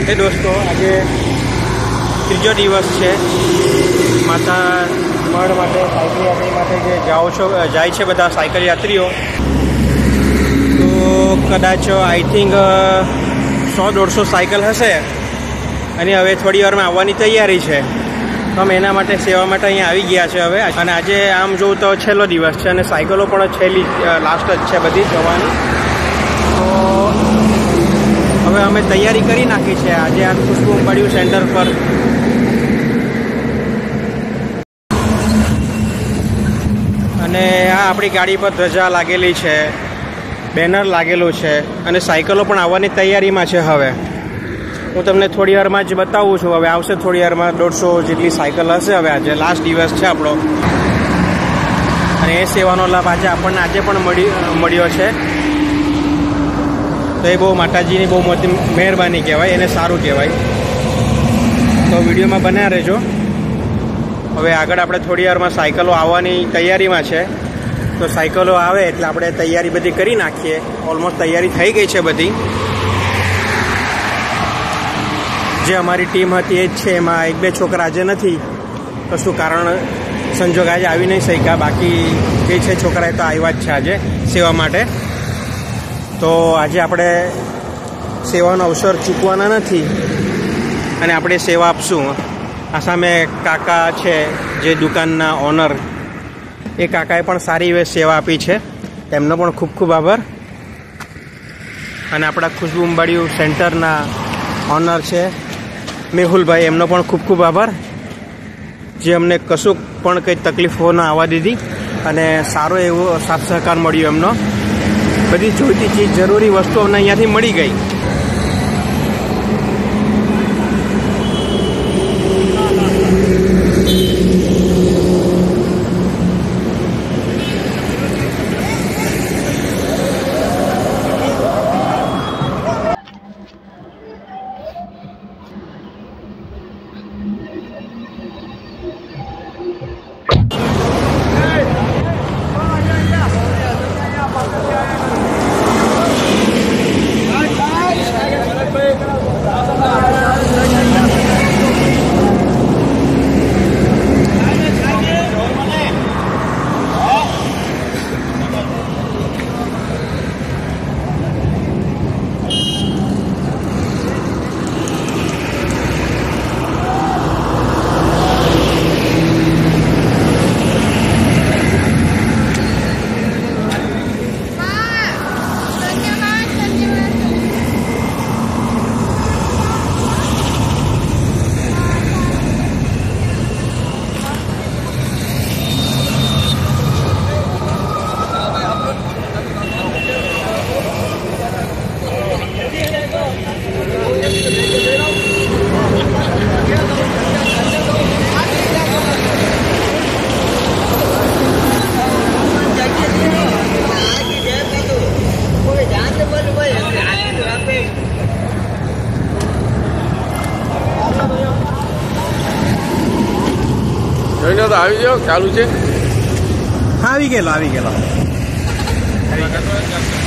એ દોસ્તો, આજે ત્રીજો દિવસ છે માતા મઢ માટે સાયકલ યાત્રી માટે જે જાય છે બધા સાયકલ યાત્રીઓ. તો કદાચ આઈ થિંક 100-150 સાયકલ હશે અને હવે થોડી વારમાં આવવાની તૈયારી છે. તો અમે એના માટે સેવા માટે અહીંયા આવી ગયા છે હવે. અને આજે આમ જોઉં તો છેલ્લો દિવસ છે અને સાયકલો પણ છેલ્લી લાસ્ટ જ છે બધી જવાની. તો હવે અમે તૈયારી કરી નાખી છે આજે આ ખુશ્બુ ઉંબાડિયું સેન્ટર પર. અને આ આપણી ગાડી પર ધજા લાગેલી છે, બેનર લાગેલું છે અને સાયકલો પણ આવવાની તૈયારીમાં છે. હવે હું તમને થોડી વારમાં જ બતાવું છું. હવે આવશે થોડી વારમાં 150 જેટલી સાયકલ હશે. હવે આજે લાસ્ટ દિવસ છે આપણો અને એ સેવાનો લાભ આપણને આજે પણ મળ્યો છે. તો એ બહુ માતાજીની બહુ મોટી મહેરબાની કહેવાય, એને સારું કહેવાય. તો વિડીયોમાં બન્યા રહેજો. હવે આગળ આપણે થોડી વારમાં સાયકલો આવવાની તૈયારીમાં છે. તો સાયકલો આવે એટલે આપણે તૈયારી બધી કરી નાખીએ. ઓલમોસ્ટ તૈયારી થઈ ગઈ છે બધી. જે અમારી ટીમ હતી એ જ છે. એમાં 1-2 છોકરા આજે નથી, કશું કારણ સંજોગ આજે આવી નહીં શક્યા. બાકી જે છે છોકરા એ તો આવ્યા જ છે આજે સેવા માટે. તો આજે આપણે સેવાનો અવસર ચૂકવાના નથી અને આપણે સેવા આપશું. આ સામે કાકા છે જે દુકાનના ઓનર, એ કાકાએ પણ સારી એવી સેવા આપી છે. એમનો પણ ખૂબ ખૂબ આભાર. અને આપણા ખુશ્બુ ઉંબાડિયું સેન્ટરના ઓનર છે મેહુલભાઈ, એમનો પણ ખૂબ ખૂબ આભાર, જે અમને કશું પણ કંઈ તકલીફો ન આવવા દીધી અને સારો એવો સાથ સહકાર મળ્યો એમનો. બધી જોઈતી ચીજ જરૂરી વસ્તુ અમને અહીંયાથી મળી ગઈ. જોઈને તો આવી જાઓ, ચાલુ છે. આવી ગયેલો.